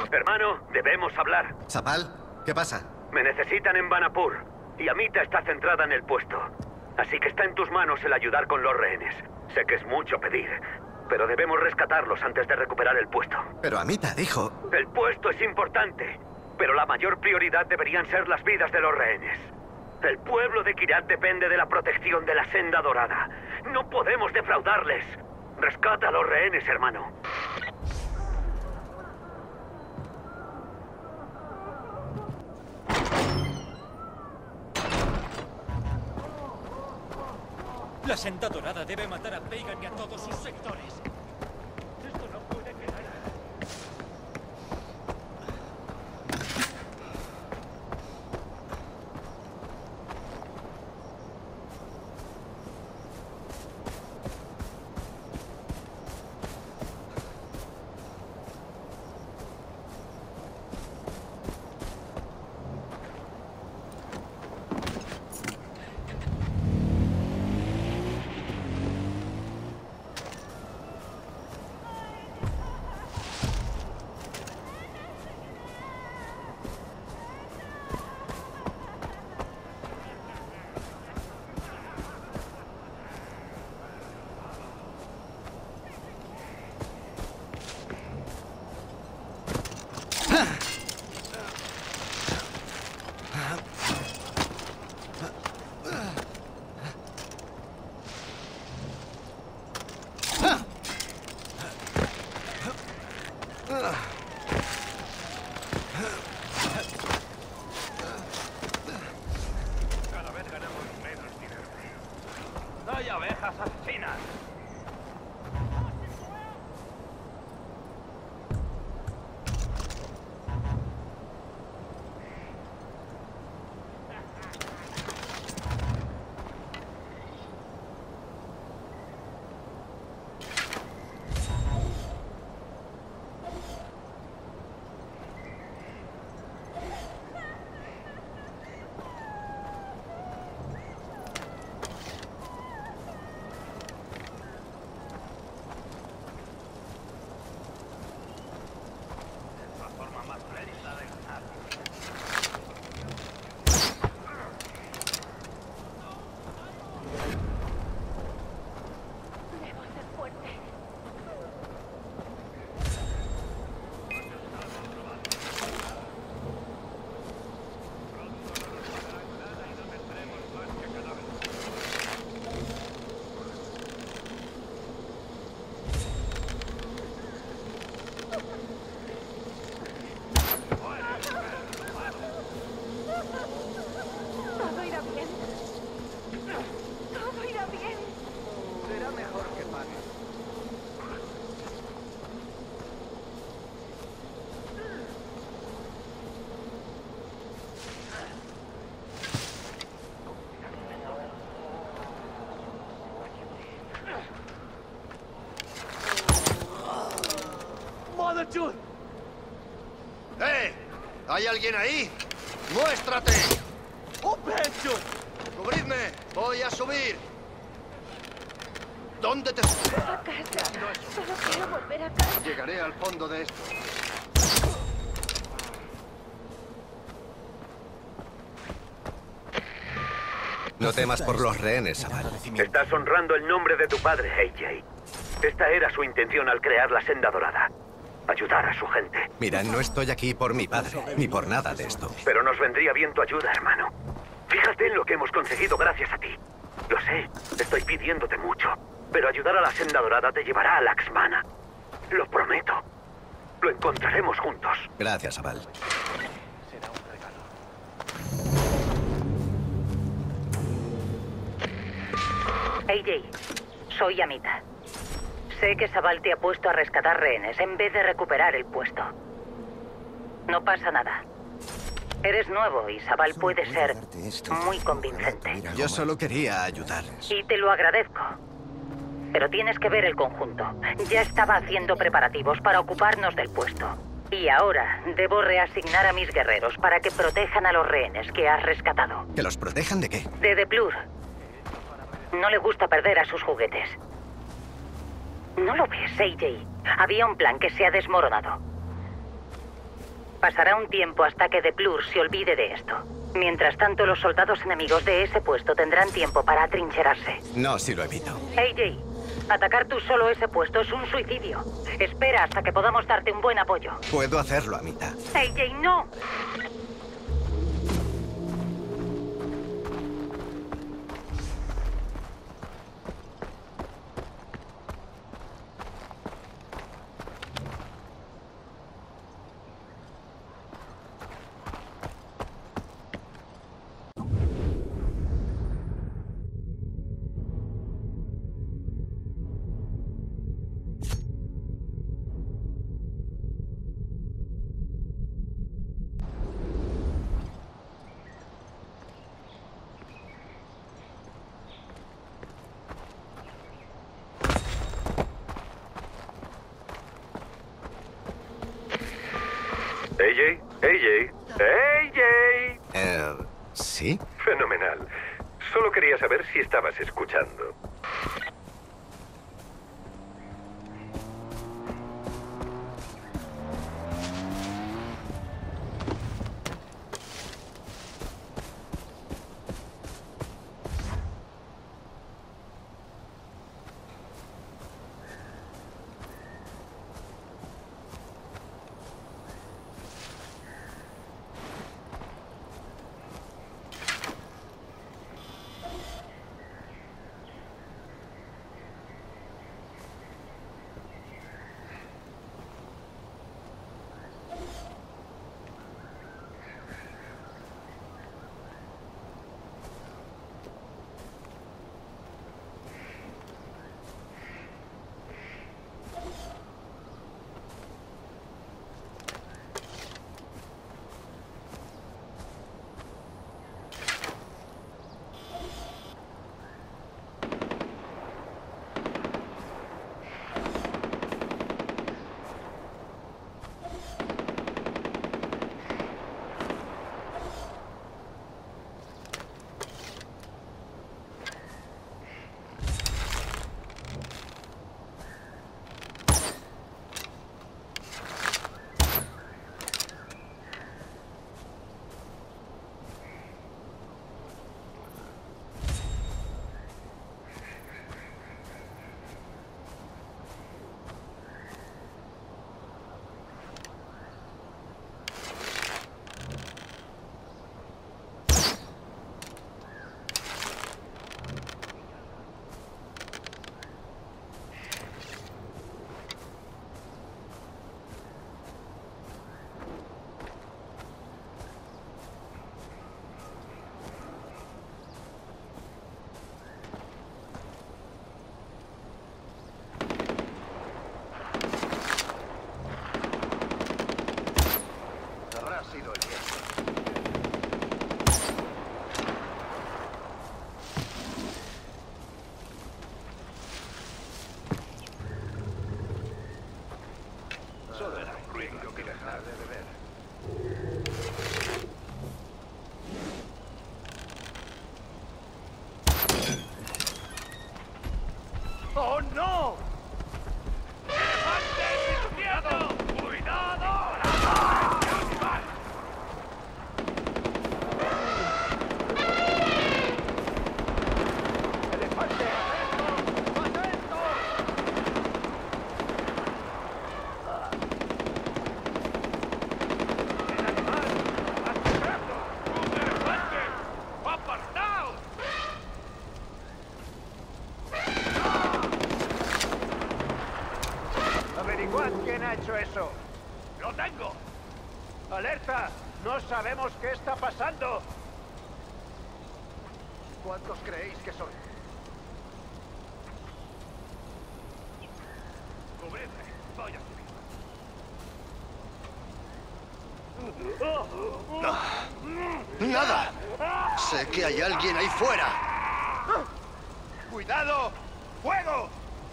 Hermano, debemos hablar. ¿Zabal? ¿Qué pasa? Me necesitan en Banapur. Y Amita está centrada en el puesto. Así que está en tus manos el ayudar con los rehenes. Sé que es mucho pedir, pero debemos rescatarlos antes de recuperar el puesto. Pero Amita dijo... El puesto es importante, pero la mayor prioridad deberían ser las vidas de los rehenes. El pueblo de Kyrat depende de la protección de la Senda Dorada. No podemos defraudarles. Rescata a los rehenes, hermano. La Senda Dorada debe matar a Pagan y a todos sus sectores. Esto no puede quedar. Cada vez ganamos menos dinero. ¡Hay abejas asesinas! Todo irá bien. Todo irá bien. Será mejor que pague. ¡Motherchud! ¿Hay alguien ahí? ¡Muéstrate! ¡Oh, Benchud! ¡Cubridme! ¡Voy a subir! ¿Dónde te...? A casa. Solo quiero volver a casa. Llegaré al fondo de esto. No temas por los rehenes, Zabal. Estás honrando el nombre de tu padre, AJ. Esta era su intención al crear la Senda Dorada. Ayudar a su gente. Mira, no estoy aquí por mi padre, ni por nada de esto. Pero nos vendría bien tu ayuda, hermano. Fíjate en lo que hemos conseguido gracias a ti. Lo sé, estoy pidiéndote mucho. Pero ayudar a la Senda Dorada te llevará a Laxmana. Lo prometo. Lo encontraremos juntos. Gracias, Zabal. Será un regalo. AJ, soy Amita. Sé que Zabal te ha puesto a rescatar rehenes en vez de recuperar el puesto. No pasa nada. Eres nuevo y Zabal puede ser muy convincente. Yo solo quería ayudar. Y te lo agradezco. Pero tienes que ver el conjunto. Ya estaba haciendo preparativos para ocuparnos del puesto. Y ahora debo reasignar a mis guerreros para que protejan a los rehenes que has rescatado. ¿Que los protejan de qué? De Deplur. No le gusta perder a sus juguetes. ¿No lo ves, AJ? Había un plan que se ha desmoronado. Pasará un tiempo hasta que DePlur se olvide de esto. Mientras tanto, los soldados enemigos de ese puesto tendrán tiempo para atrincherarse. No, si lo evito. AJ, atacar tú solo ese puesto es un suicidio. Espera hasta que podamos darte un buen apoyo. Puedo hacerlo, Amita. AJ, no. AJ, AJ, AJ. ¿Sí? Fenomenal. Solo quería saber si estabas escuchando. ¡Oh, no! ¡Elefantes infierno! ¡Cuidado! ¡Elefante! ¡Atento! ¡Atento! ¡El animal! ¡Atacando! ¡Un elefante! ¡Apartaos! Averiguad quién ha hecho eso. ¡Lo tengo! ¡Alerta! ¡No sabemos qué está pasando! ¿Cuántos creéis que son? Cubridme. Voy a subir. ¡Nada! Sé que hay alguien ahí fuera. ¡Cuidado! ¡Fuego!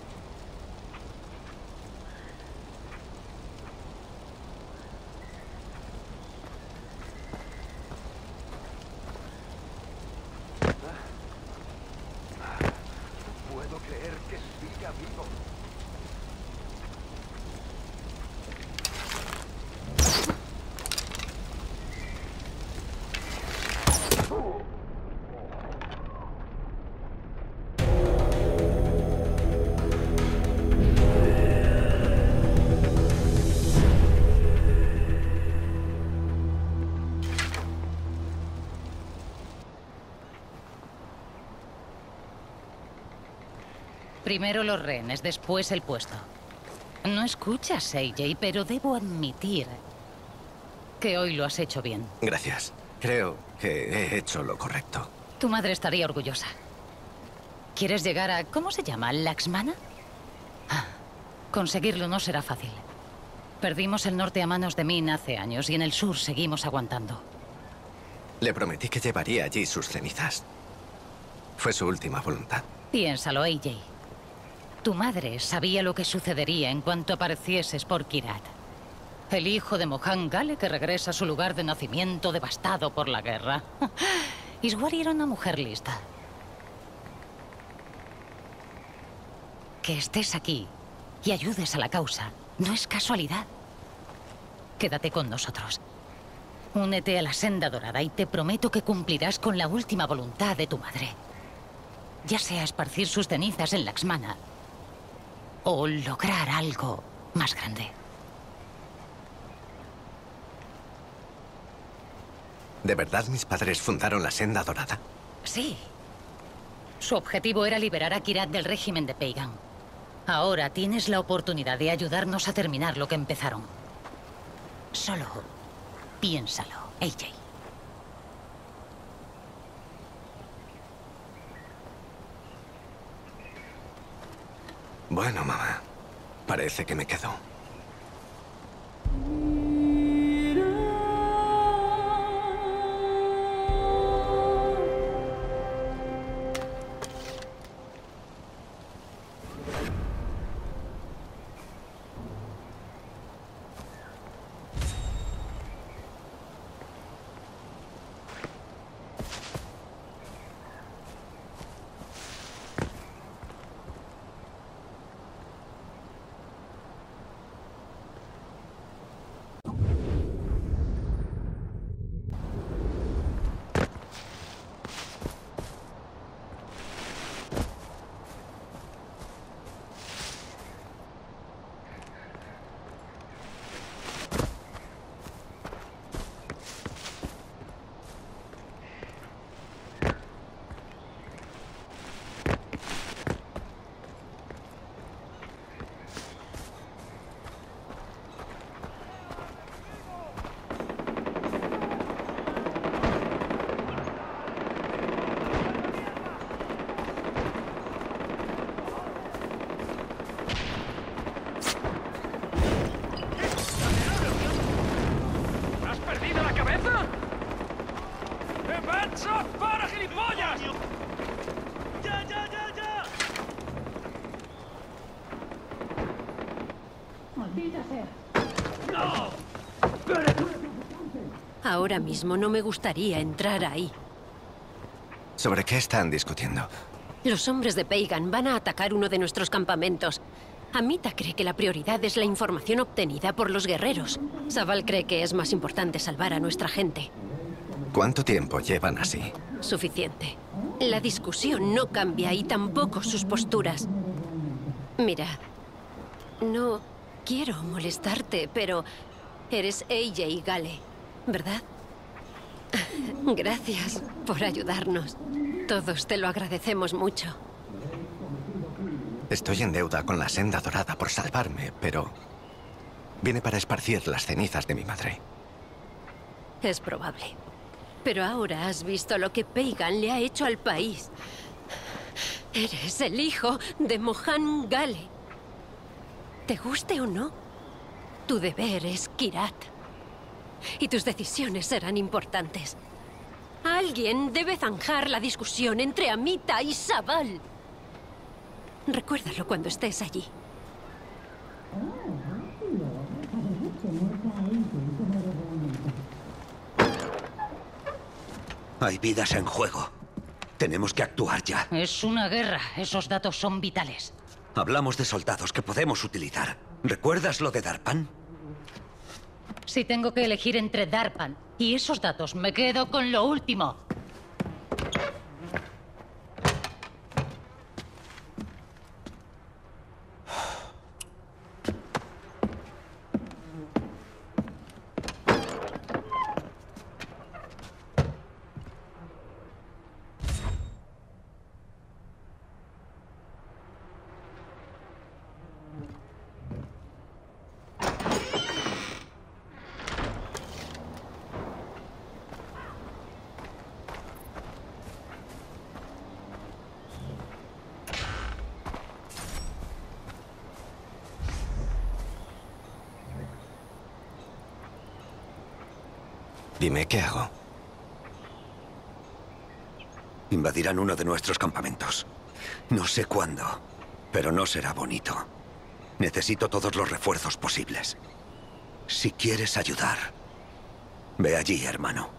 Puedo creer que siga vivo. Primero los rehenes, después el puesto. No escuchas, AJ, pero debo admitir que hoy lo has hecho bien. Gracias. Creo que he hecho lo correcto. Tu madre estaría orgullosa. ¿Quieres llegar a... ¿cómo se llama? ¿Laxmana? Conseguirlo no será fácil. Perdimos el norte a manos de Min hace años y en el sur seguimos aguantando. Le prometí que llevaría allí sus cenizas. Fue su última voluntad. Piénsalo, AJ. Tu madre sabía lo que sucedería en cuanto aparecieses por Kyrat. El hijo de Mohan Gale que regresa a su lugar de nacimiento devastado por la guerra. Iswari era una mujer lista. Que estés aquí y ayudes a la causa no es casualidad. Quédate con nosotros. Únete a la Senda Dorada y te prometo que cumplirás con la última voluntad de tu madre. Ya sea esparcir sus cenizas en Laxmana o lograr algo más grande. ¿De verdad mis padres fundaron la Senda Dorada? Sí. Su objetivo era liberar a Kyrat del régimen de Pagan. Ahora tienes la oportunidad de ayudarnos a terminar lo que empezaron. Solo piénsalo, AJ. Bueno, mamá. Parece que me quedo. Ahora mismo no me gustaría entrar ahí. ¿Sobre qué están discutiendo? Los hombres de Pagan van a atacar uno de nuestros campamentos. Amita cree que la prioridad es la información obtenida por los guerreros. Sabal cree que es más importante salvar a nuestra gente. ¿Cuánto tiempo llevan así? Suficiente. La discusión no cambia y tampoco sus posturas. Mira, no quiero molestarte, pero eres AJ Gale, ¿verdad? Gracias por ayudarnos. Todos te lo agradecemos mucho. Estoy en deuda con la Senda Dorada por salvarme, pero vine para esparcir las cenizas de mi madre. Es probable. Pero ahora has visto lo que Pagan le ha hecho al país. Eres el hijo de Mohan Gale. Te guste o no, tu deber es Kyrat. Y tus decisiones serán importantes. Alguien debe zanjar la discusión entre Amita y Sabal. Recuérdalo cuando estés allí. Hay vidas en juego. Tenemos que actuar ya. Es una guerra. Esos datos son vitales. Hablamos de soldados que podemos utilizar. ¿Recuerdas lo de Darpan? Si tengo que elegir entre Darpan y esos datos, me quedo con lo último. Dime, ¿qué hago? Invadirán uno de nuestros campamentos. No sé cuándo, pero no será bonito. Necesito todos los refuerzos posibles. Si quieres ayudar, ve allí, hermano.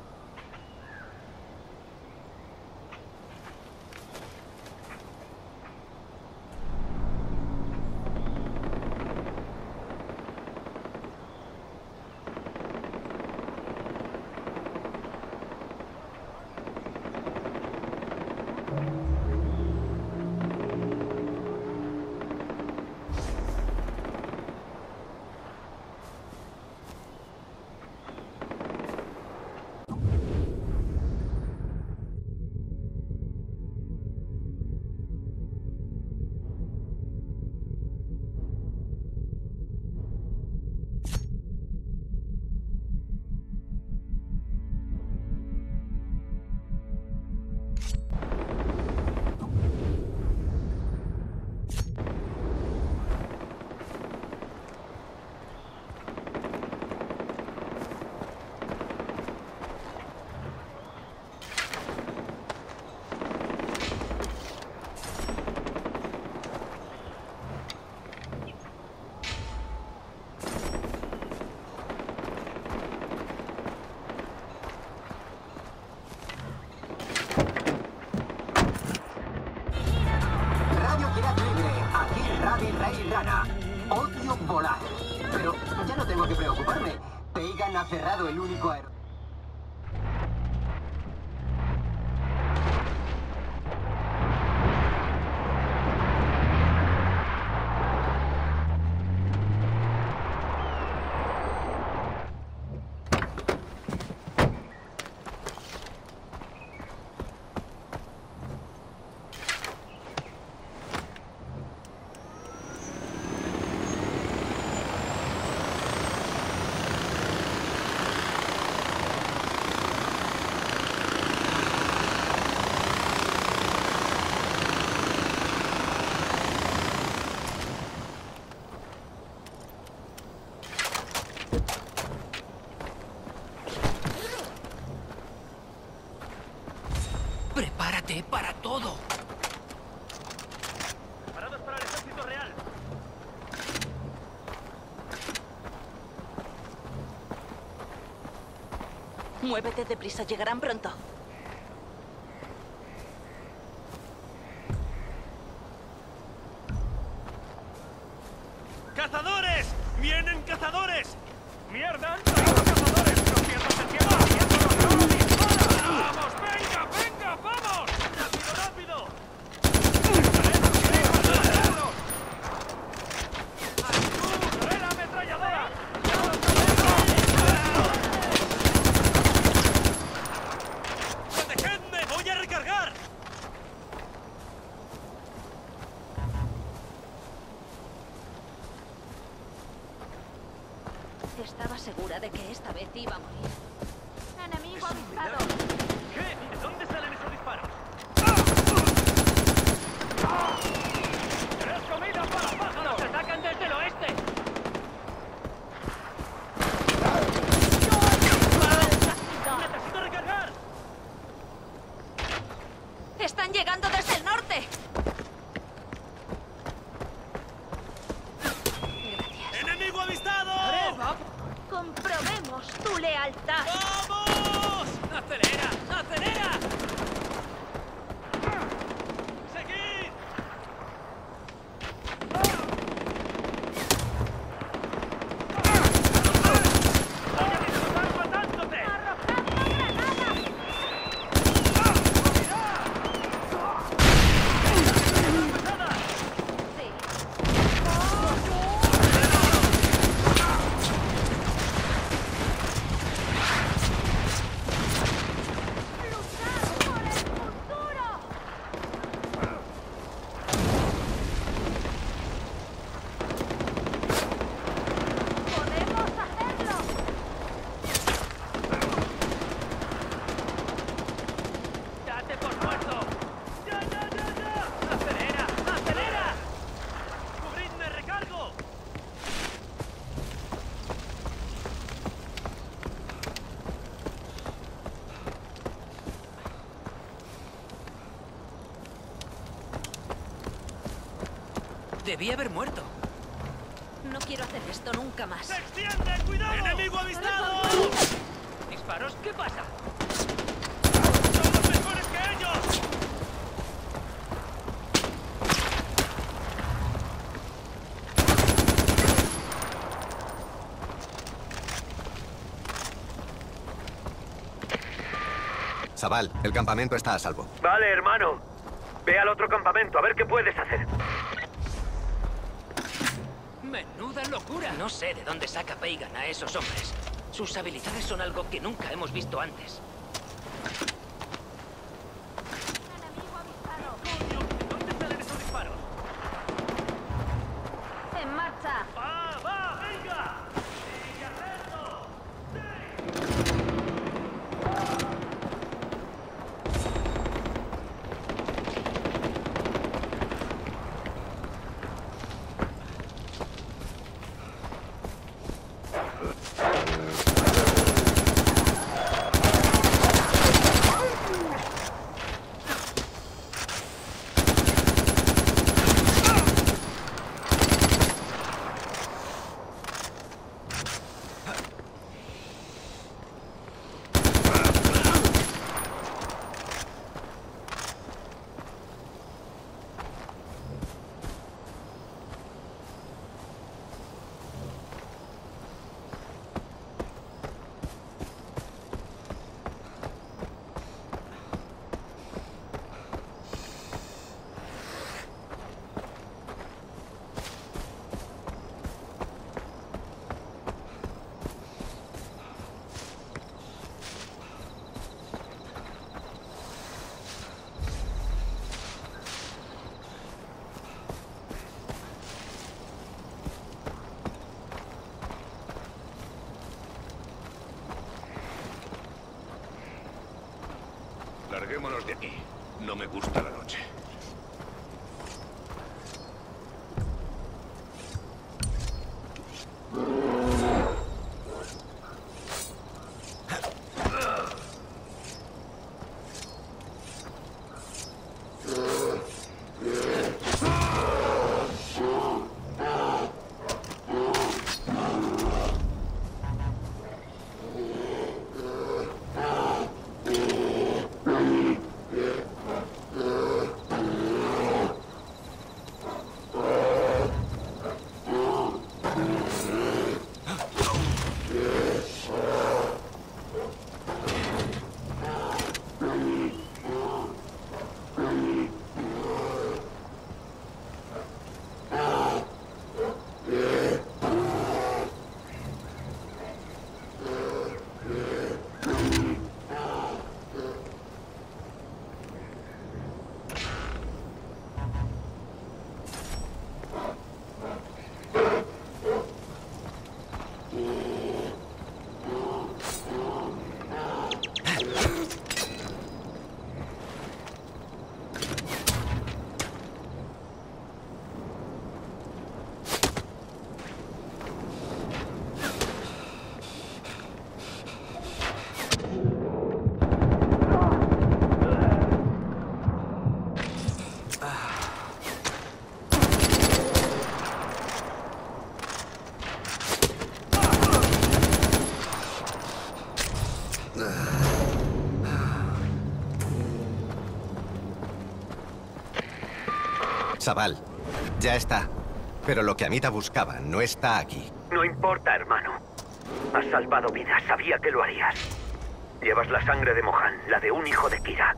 Odio volar. Pero ya no tengo que preocuparme. Peigan ha cerrado el único aeropuerto. ¡Prepárate para todo! ¡Preparados para el ejército real! Muévete deprisa, llegarán pronto. ¡Cazadores! ¡Vienen cazadores! ¡Mierda! ¡Han traído cazadores! ¡Los pierdas de tiempo! ¡Vamos! ¡Venga! ¡Venga! ¡Vamos! ¡Rápido! ¡Rápido! ¡Ayuda! ¡La ametralladora! ¡Protegedme! ¡Voy a recargar! Estaba segura de que esta vez iba a morir. Enemigo avispado. ¿Qué? ¿De dónde salen esos disparos? ¡Es comida para pájaros! ¡Nos atacan desde el oeste! ¡Necesito recargar! ¡Están llegando desde el norte! ¡Enemigo avistado! Comprobemos tu lealtad. ¡Vamos! ¡Acelera! ¡Acelera! ¡Seguid! ¡Voy a disfrutar matándote! ¡Arrojando granadas! Debí haber muerto. No quiero hacer esto nunca más. ¡Se extiende! ¡Cuidado! ¡Enemigo avistado! ¿Disparos? ¿Qué pasa? ¡Somos mejores que ellos! Zabal, el campamento está a salvo. Vale, hermano. Ve al otro campamento a ver qué puedes hacer. ¡Menuda locura! No sé de dónde saca Peigan a esos hombres. Sus habilidades son algo que nunca hemos visto antes. Enemigo avispado. ¡Coño! ¿De dónde salen esos disparos? En marcha. ¡Va, va! ¡Venga! ¡Sigue hacerlo! Larguémonos de aquí. No me gusta la noche. Zabal, ya está. Pero lo que Amita buscaba no está aquí. No importa, hermano. Has salvado vidas. Sabía que lo harías. Llevas la sangre de Mohan, la de un hijo de Kira.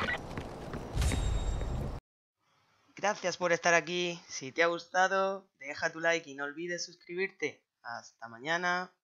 Gracias por estar aquí. Si te ha gustado, deja tu like y no olvides suscribirte. Hasta mañana.